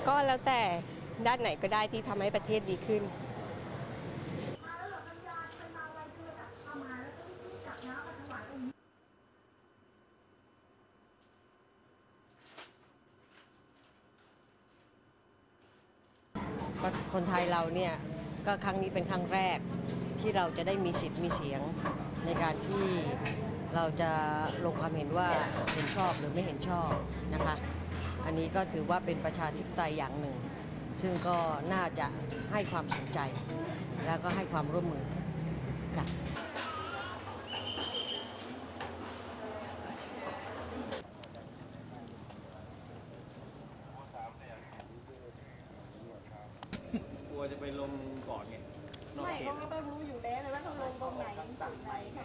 ก็แล้วแต่ด้านไหนก็ได้ที่ทำให้ประเทศดีขึ้นคนไทยเราเนี่ยก็ครั้งนี้เป็นครั้งแรกที่เราจะได้มีสิทธิ์มีเสียงในการที่เราจะลงความเห็นว่าเห็นชอบหรือไม่เห็นชอบนะคะอันนี้ก็ถือว่าเป็นประชาธิปไตยอย่างหนึ่งซึ่งก็น่าจะให้ความสนใจแล้วก็ให้ความร่วมมือค่ะกลัวจะไปลงก่อนไงไม่เขาก็ต้องรู้อยู่แล้วเลยว่าเขาลงตรงไหนจุดไหนค่ะ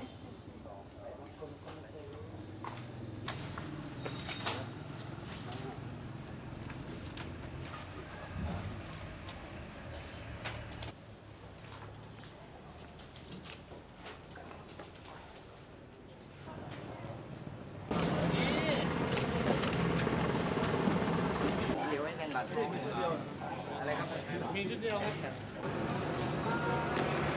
เดี๋ยวไว้กันบัตรอะไรครับมีชุดเดียวครับ